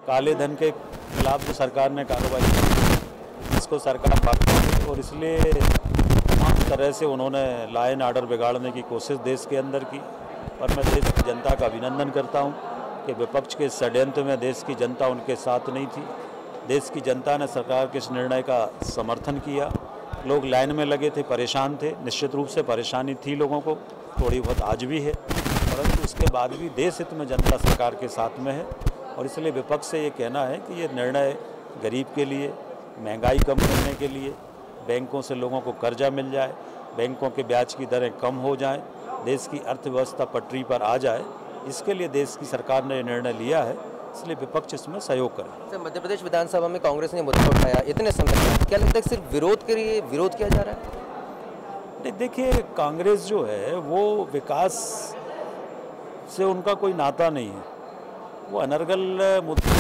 काले धन के खिलाफ जो सरकार ने कार्रवाई की, इसको सरकार भागती है और इसलिए तमाम तरह से उन्होंने लॉ एंड ऑर्डर बिगाड़ने की कोशिश देश के अंदर की। पर मैं देश की जनता का अभिनंदन करता हूं कि विपक्ष के षड्यंत्र में देश की जनता उनके साथ नहीं थी। देश की जनता ने सरकार के इस निर्णय का समर्थन किया। लोग लाइन में लगे थे, परेशान थे। निश्चित रूप से परेशानी थी लोगों को, थोड़ी बहुत आज भी है, परंतु उसके बाद भी देश हित में जनता सरकार के साथ में है। और इसलिए विपक्ष से ये कहना है कि ये निर्णय गरीब के लिए, महंगाई कम करने के लिए, बैंकों से लोगों को कर्जा मिल जाए, बैंकों के ब्याज की दरें कम हो जाएं, देश की अर्थव्यवस्था पटरी पर आ जाए, इसके लिए देश की सरकार ने निर्णय लिया है। इसलिए विपक्ष इसमें सहयोग करे। सर, मध्य प्रदेश विधानसभा में कांग्रेस ने मुद्दा उठाया इतने समय तक, क्या लगता है सिर्फ विरोध के लिए विरोध किया जा रहा है? नहीं, देखिए, कांग्रेस जो है वो विकास से उनका कोई नाता नहीं है। वो अनर्गल मुद्दे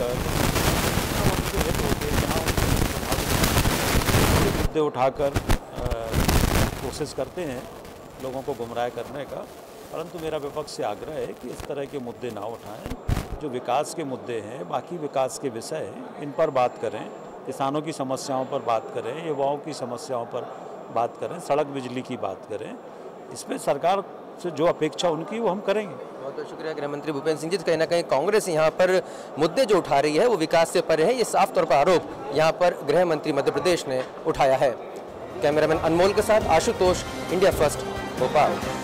उठाकर कोशिश करते हैं लोगों को गुमराह करने का, परंतु मेरा विपक्ष से आग्रह है कि इस तरह के मुद्दे ना उठाएं। जो विकास के मुद्दे हैं, बाकी विकास के विषय हैं, इन पर बात करें, किसानों की समस्याओं पर बात करें, युवाओं की समस्याओं पर बात करें, सड़क बिजली की बात करें। इसमें सरकार से जो अपेक्षा उनकी वो हम करेंगे। बहुत बहुत शुक्रिया गृह मंत्री भूपेंद्र सिंह जी। कहीं ना कहीं कांग्रेस यहाँ पर मुद्दे जो उठा रही है वो विकास से परे है, ये साफ तौर पर आरोप यहाँ पर गृह मंत्री मध्य प्रदेश ने उठाया है। कैमरामैन अनमोल के साथ आशुतोष, इंडिया फर्स्ट, भोपाल।